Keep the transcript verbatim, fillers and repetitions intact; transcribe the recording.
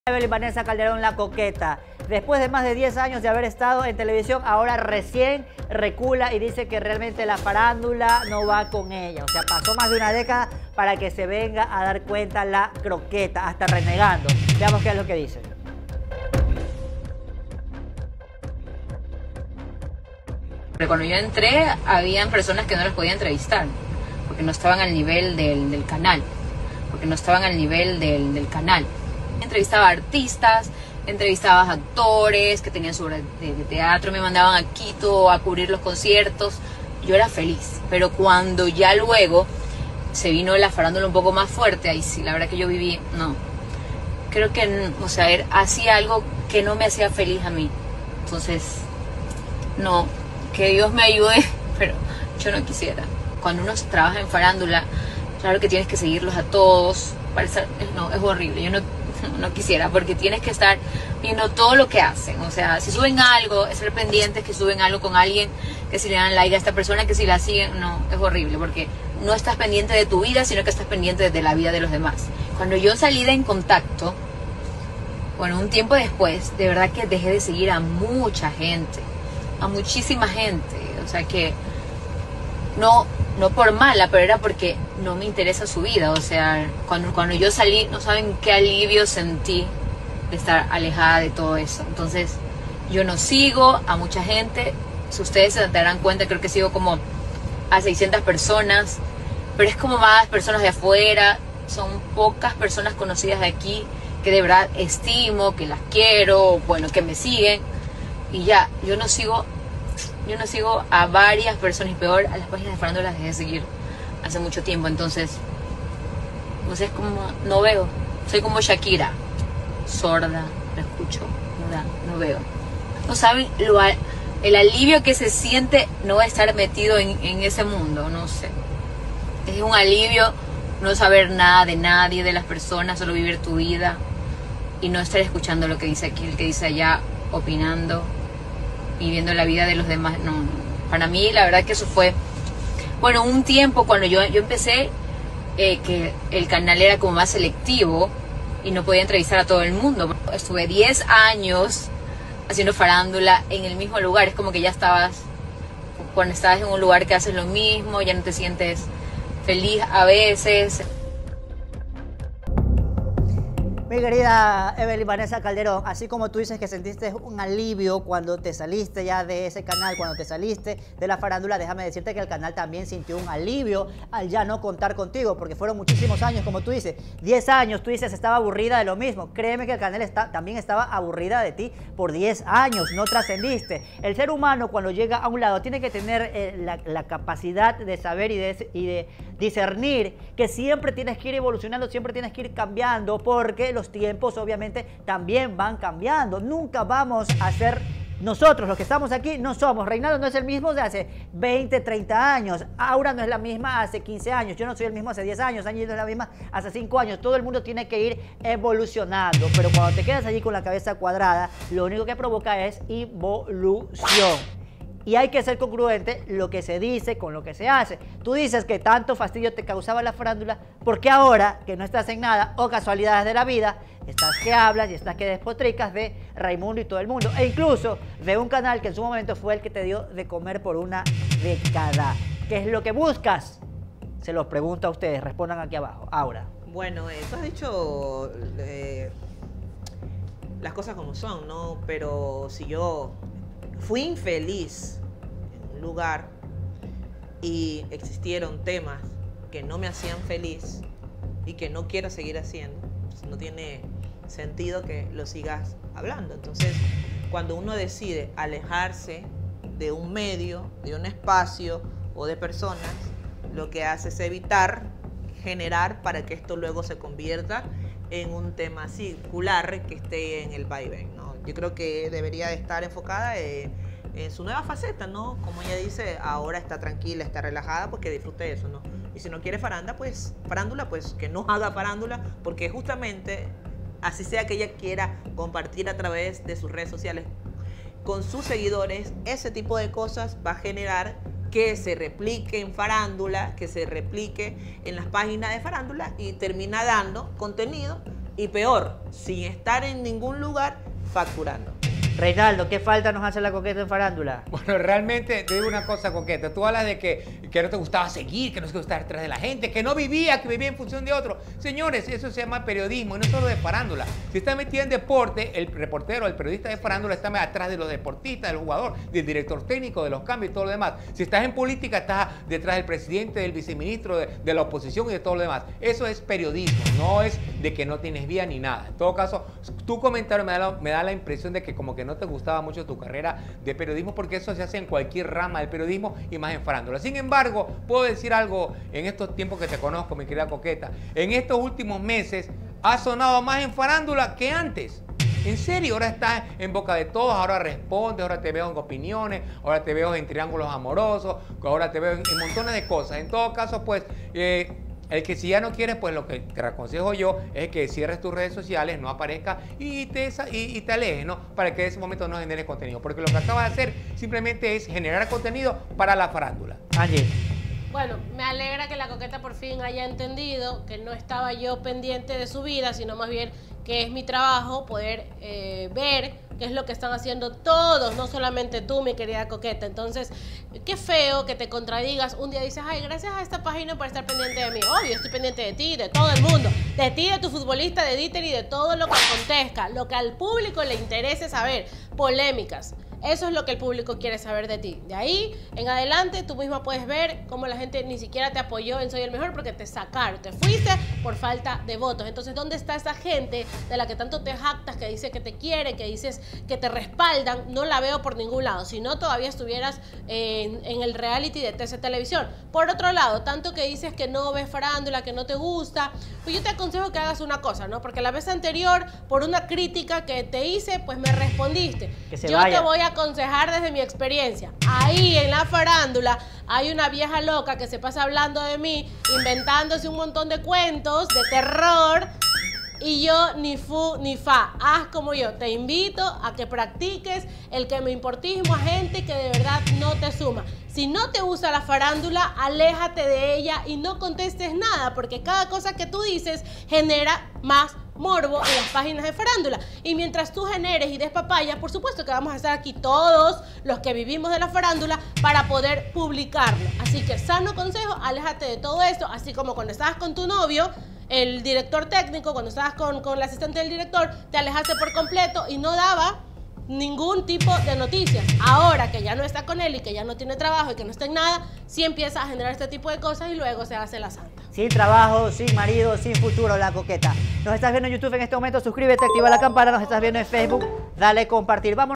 Evelyn Vanessa Calderón, la coqueta. Después de más de diez años de haber estado en televisión, ahora recién recula y dice que realmente la farándula no va con ella. O sea, pasó más de una década para que se venga a dar cuenta la croqueta, hasta renegando. Veamos qué es lo que dice. Pero cuando yo entré, habían personas que no las podía entrevistar, porque no estaban al nivel del, del canal, porque no estaban al nivel del, del canal. Entrevistaba a artistas, entrevistaba a actores que tenían su obra de, de teatro, me mandaban a Quito a cubrir los conciertos. Yo era feliz, pero cuando ya luego se vino la farándula un poco más fuerte, ahí sí, la verdad que yo viví, no. Creo que, o sea, él hacía algo que no me hacía feliz a mí. Entonces, no, que Dios me ayude, pero yo no quisiera. Cuando uno trabaja en farándula, claro que tienes que seguirlos a todos. Para estar, no, es horrible, yo no, no quisiera, porque tienes que estar viendo todo lo que hacen. O sea, si suben algo, estar pendientes que suben algo con alguien, que si le dan like a esta persona, que si la siguen, no, es horrible, porque no estás pendiente de tu vida, sino que estás pendiente de la vida de los demás. Cuando yo salí de En Contacto, bueno, un tiempo después, de verdad que dejé de seguir a mucha gente, a muchísima gente, o sea que no, no por mala, pero era porque no me interesa su vida. O sea, cuando, cuando yo salí, no saben qué alivio sentí de estar alejada de todo eso. Entonces, yo no sigo a mucha gente. Si ustedes se darán cuenta, creo que sigo como a seiscientas personas, pero es como más personas de afuera. Son pocas personas conocidas de aquí que de verdad estimo, que las quiero, bueno, que me siguen. Y ya, yo no sigo, yo no sigo a varias personas, y peor, a las páginas de farándula las dejé de seguir hace mucho tiempo. Entonces, no sé, es como, no veo, soy como Shakira, sorda, no escucho, muda, no veo. No saben lo, el alivio que se siente no estar metido en, en ese mundo, no sé. Es un alivio no saber nada de nadie, de las personas, solo vivir tu vida y no estar escuchando lo que dice aquí, el que dice allá, opinando y viendo la vida de los demás. No, no. Para mí la verdad que eso fue, bueno, un tiempo cuando yo, yo empecé, eh, que el canal era como más selectivo y no podía entrevistar a todo el mundo. Estuve diez años haciendo farándula en el mismo lugar. Es como que ya estabas, cuando estabas en un lugar que haces lo mismo, ya no te sientes feliz a veces. Mi querida Evelyn Vanessa Calderón, así como tú dices que sentiste un alivio cuando te saliste ya de ese canal, cuando te saliste de la farándula, déjame decirte que el canal también sintió un alivio al ya no contar contigo, porque fueron muchísimos años, como tú dices, diez años, tú dices, estaba aburrida de lo mismo. Créeme que el canal está, también estaba aburrida de ti por diez años, no trascendiste. El ser humano cuando llega a un lado tiene que tener eh, la, la capacidad de saber y de, y de discernir que siempre tienes que ir evolucionando, siempre tienes que ir cambiando, porque los Los tiempos obviamente también van cambiando. Nunca vamos a ser nosotros, los que estamos aquí, no somos. Reinaldo no es el mismo de hace veinte, treinta años. Aura no es la misma hace quince años. Yo no soy el mismo hace diez años. Ángel no es la misma hace cinco años. Todo el mundo tiene que ir evolucionando. Pero cuando te quedas allí con la cabeza cuadrada, lo único que provoca es involución. Y hay que ser congruente lo que se dice con lo que se hace. Tú dices que tanto fastidio te causaba la farándula, porque ahora que no estás en nada o casualidades de la vida, estás que hablas y estás que despotricas de Raimundo y todo el mundo. E incluso de un canal que en su momento fue el que te dio de comer por una década. ¿Qué es lo que buscas? Se los pregunto a ustedes. Respondan aquí abajo. Aura. Bueno, eh, tú has dicho eh, las cosas como son, ¿no? Pero si yo fui infeliz en un lugar y existieron temas que no me hacían feliz y que no quiero seguir haciendo, pues no tiene sentido que lo sigas hablando. Entonces, cuando uno decide alejarse de un medio, de un espacio o de personas, lo que hace es evitar generar para que esto luego se convierta en un tema circular que esté en el vaivén, ¿no? Yo creo que debería de estar enfocada en, en su nueva faceta, ¿no? Como ella dice, ahora está tranquila, está relajada, pues que disfrute de eso, ¿no? Y si no quiere farándula, pues, farándula, pues que no haga farándula, porque justamente así sea que ella quiera compartir a través de sus redes sociales con sus seguidores, ese tipo de cosas va a generar que se replique en farándula, que se replique en las páginas de farándula y termina dando contenido Y peor, sin estar en ningún lugar facturando. Reinaldo, ¿qué falta nos hace la coqueta en farándula? Bueno, realmente te digo una cosa, coqueta. Tú hablas de que, que no te gustaba seguir, que no te gustaba estar detrás de la gente, que no vivía, que vivía en función de otro. Señores, eso se llama periodismo, y no solo de farándula. Si está metido en deporte, el reportero, el periodista de farándula está atrás de los deportistas, del jugador, del director técnico, de los cambios y todo lo demás. Si estás en política, estás detrás del presidente, del viceministro, de, de la oposición y de todo lo demás. Eso es periodismo, no es de que no tienes vía ni nada. En todo caso, tu comentario me da la, me da la impresión de que como que no te gustaba mucho tu carrera de periodismo, porque eso se hace en cualquier rama del periodismo y más en farándula. Sin embargo, puedo decir algo en estos tiempos que te conozco, mi querida coqueta. En estos últimos meses ha sonado más en farándula que antes. En serio, ahora estás en boca de todos, ahora respondes, ahora te veo en opiniones, ahora te veo en triángulos amorosos, ahora te veo en, en montones de cosas. En todo caso, pues... Eh, El que si ya no quieres, pues lo que te aconsejo yo es que cierres tus redes sociales, no aparezca y te, y, y te alejes, ¿no? Para que en ese momento no generes contenido. Porque lo que acabas de hacer simplemente es generar contenido para la farándula. Angie. Bueno, me alegra que la coqueta por fin haya entendido que no estaba yo pendiente de su vida, sino más bien que es mi trabajo poder eh, ver qué es lo que están haciendo todos, no solamente tú, mi querida coqueta. Entonces, qué feo que te contradigas. Un día dices, ay, gracias a esta página por estar pendiente de mí. Obvio, estoy pendiente de ti, de todo el mundo. De ti, de tu futbolista, de Dieter y de todo lo que acontezca. Lo que al público le interese saber. Polémicas. Eso es lo que el público quiere saber de ti. De ahí en adelante tú misma puedes ver cómo la gente ni siquiera te apoyó en Soy el Mejor porque te sacaron, te fuiste por falta de votos. Entonces, ¿dónde está esa gente de la que tanto te jactas, que dice que te quiere, que dices que te respaldan? No la veo por ningún lado. Si no, todavía estuvieras en, en el reality de T C Televisión. Por otro lado, tanto que dices que no ves farándula, que no te gusta, pues yo te aconsejo que hagas una cosa, ¿no? Porque la vez anterior, por una crítica que te hice, pues me respondiste. Que se yo vaya. te voy a aconsejar desde mi experiencia. Ahí en la farándula hay una vieja loca que se pasa hablando de mí, inventándose un montón de cuentos de terror, y yo ni fu ni fa. Haz como yo. Te invito a que practiques el que me importismo a gente que de verdad no te suma. Si no te gusta la farándula, aléjate de ella y no contestes nada, porque cada cosa que tú dices genera más morbo en las páginas de farándula. Y mientras tú generes y des papaya, por supuesto que vamos a estar aquí todos los que vivimos de la farándula para poder publicarlo. Así que sano consejo, aléjate de todo esto, así como cuando estabas con tu novio, el director técnico, cuando estabas con, con la asistente del director, te alejaste por completo y no daba ningún tipo de noticias. Ahora que ya no está con él y que ya no tiene trabajo y que no está en nada, sí empieza a generar este tipo de cosas y luego se hace la santa. Sin trabajo, sin marido, sin futuro, la coqueta. Nos estás viendo en YouTube en este momento, suscríbete, activa la campana. Nos estás viendo en Facebook, dale compartir. Vamos.